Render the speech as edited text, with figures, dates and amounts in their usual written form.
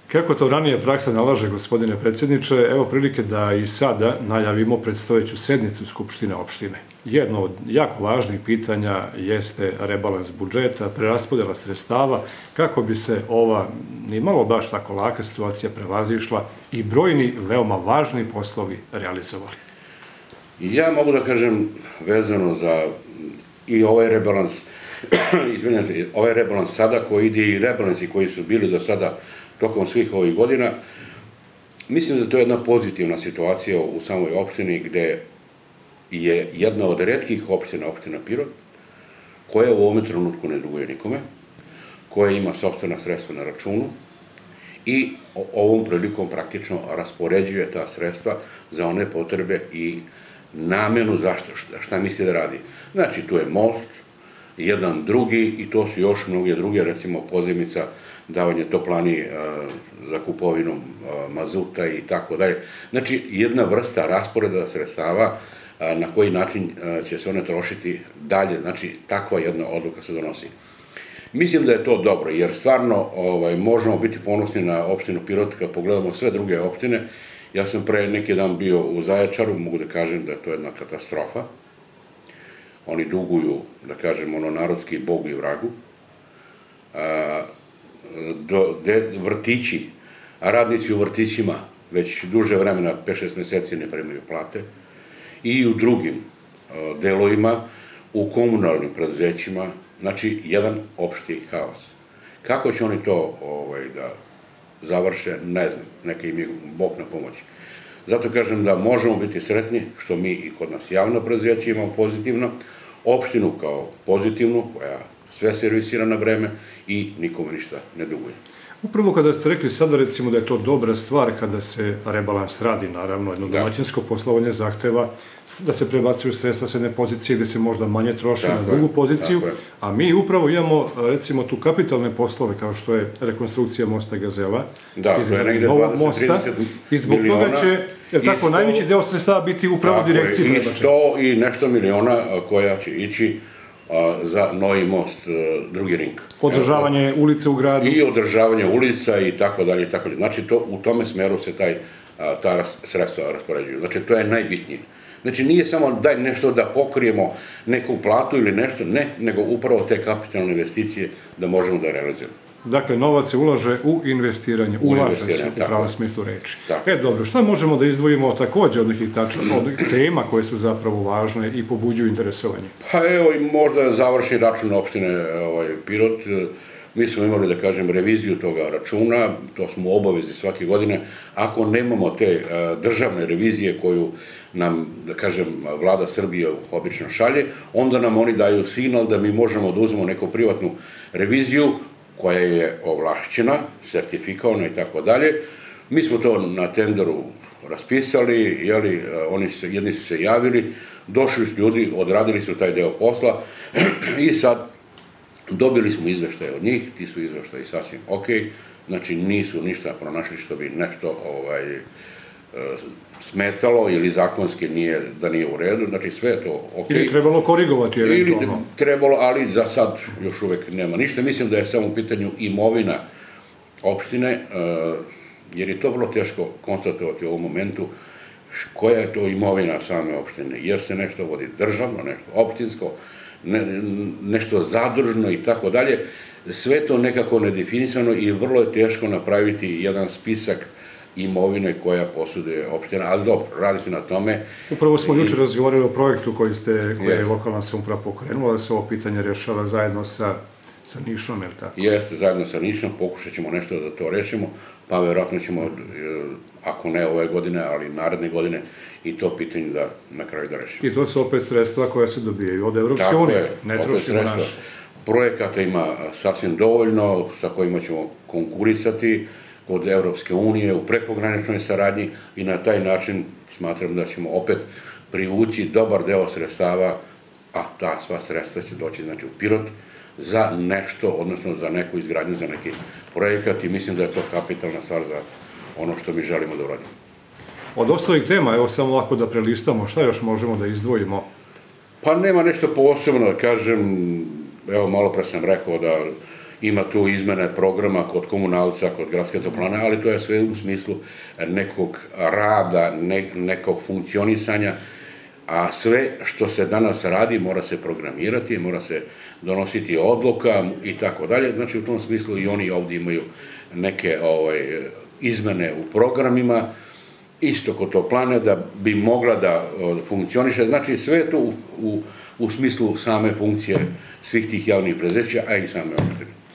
Kako to ranije praksa nalaže, gospodine predsjedniče, evo prilike da i sada najavimo predstojeću sednicu Skupštine opštine. Jedno od jako važnih pitanja jeste rebalans budžeta, preraspodjela sredstava, kako bi se ova nimalo baš tako laka situacija prevazišla i brojni veoma važni poslovi realizovali. Ja mogu da kažem vezano za i ovaj rebalans, izvinite, ovaj rebalans sada koji ide i rebalansi koji su bili do sada tokom svih ovih godina, mislim da to je jedna pozitivna situacija u samoj opštini gde je jedna od retkih opština, opština Pirot, koja u ovom trenutku ne duguje nikome, koja ima sopstvena sredstva na računu i ovom prilikom praktično raspoređuje ta sredstva za one potrebe i namenu zašto, šta misli da radi. Znači, tu je most, jedan drugi i to su još mnoge druge, recimo pozajmica, davanje toplani za kupovinu mazuta i tako dalje. Znači, jedna vrsta rasporeda sredstava na koji način će se one trošiti dalje, znači takva jedna odluka se donosi. Mislim da je to dobro, jer stvarno možemo biti ponosni na opštinu Pirot kad pogledamo sve druge opštine. Ja sam pre neki dan bio u Zaječaru, mogu da kažem da je to jedna katastrofa. Oni duguju, da kažem, narodski Bogu i vragu. Vrtići, radnici u vrtićima već duže vremena, 5-6 meseci ne primaju plate i u drugim delovima, u komunalnim preduzećima, znači jedan opšti haos. Kako će oni to da završe, ne znam, neka im je Bog na pomoći. Zato kažem da možemo biti sretni što mi i kod nas javno preduzeće imamo pozitivno, opštinu kao pozitivnu, koja sve servisira na vreme i nikome ništa ne duguje. Upravo kada ste rekli sada, recimo, da je to dobra stvar kada se rebalans radi, naravno, jedno domaćinsko poslovanje zahteva da se prebacuju sredstva s jedne pozicije gde se možda manje troši na drugu poziciju, a mi upravo imamo, recimo, tu kapitalne poslove kao što je rekonstrukcija mosta Gazela, novog mosta, i zbog toga će, jer tako, najveći deo sredstava biti upravo direkciji prebačen. I 100 i nešto miliona koja će ići za novi most, drugi ring. Održavanje ulica u gradu. I održavanje ulica i tako dalje i tako dalje. Znači, u tome smeru se ta sredstva raspoređuju. Znači, to je najbitnije. Znači, nije samo daj nešto da pokrijemo neku platu ili nešto, ne, nego upravo te kapitalne investicije da možemo da realizujemo. Dakle, novac se ulaže u investiranje, ulaže se u pravom smislu reči. Dobro, šta možemo da izdvojimo takođe od nekih tema koje su zapravo važne i pobuđuju interesovanje? Pa evo, možda završni račun opštine Pirot. Mi smo imali, da kažem, reviziju toga računa, to smo u obavezi svake godine. Ako nemamo te državne revizije koju nam, da kažem, vlada Srbije obično šalje, onda nam oni daju signal da mi možemo da uzmemo neku privatnu reviziju koja je ovlašćena, sertifikovana i tako dalje. Mi smo to na tenderu raspisali, jedni su se javili, došli su ljudi, odradili su taj deo posla i sad dobili smo izveštaje od njih, ti su izveštaji sasvim ok, znači nisu ništa pronašli što bi nešto smetalo ili zakonski da nije u redu, znači sve je to ok. Ili trebalo korigovati eventualno. Ili trebalo, ali za sad još uvek nema ništa. Mislim da je samo u pitanju imovina opštine, jer je to vrlo teško konstatovati u ovom momentu koja je to imovina same opštine, jer se nešto vodi državno, nešto opštinsko, nešto zadružno i tako dalje. Sve to nekako nedefinisano i vrlo je teško napraviti jedan spisak imovine koja posuduje opština, ali dobro, radi se na tome. Upravo smo juče razgovarali o projektu koji je lokalna samouprava pokrenula, da se ovo pitanje rešava zajedno sa Nišom, je li tako? Jeste, zajedno sa Nišom, pokušat ćemo nešto da to rešimo, pa verovatno ćemo, ako ne ove godine, ali naredne godine, i to pitanje da na kraju da rešimo. I to su opet sredstva koja se dobijaju od Evropske unije, ne trošimo naše. Projekata ima sasvim dovoljno, sa kojima ćemo konkurisati od Evropske unije u prekograničnoj saradnji i na taj način smatram da ćemo opet privući dobar deo sredstava, a ta sva sredstva će doći u Pirot za nešto, odnosno za neku izgradnju, za neki projekat i mislim da je to kapitalna stvar za ono što mi želimo da uradimo. Od ostalih tema, evo samo lako da prelistamo, šta još možemo da izdvojimo? Pa nema nešto posebno da kažem, evo malo pre sam rekao da ima tu izmene programa kod komunalca, kod gradske toplane, ali to je sve u smislu nekog rada, nekog funkcionisanja, a sve što se danas radi mora se programirati, mora se donositi odluka i tako dalje. Znači u tom smislu i oni ovdje imaju neke izmene u programima, isto kod toplane da bi mogla da funkcioniše. Znači sve je to u smislu same funkcije svih tih javnih preduzeća, a i same opštine.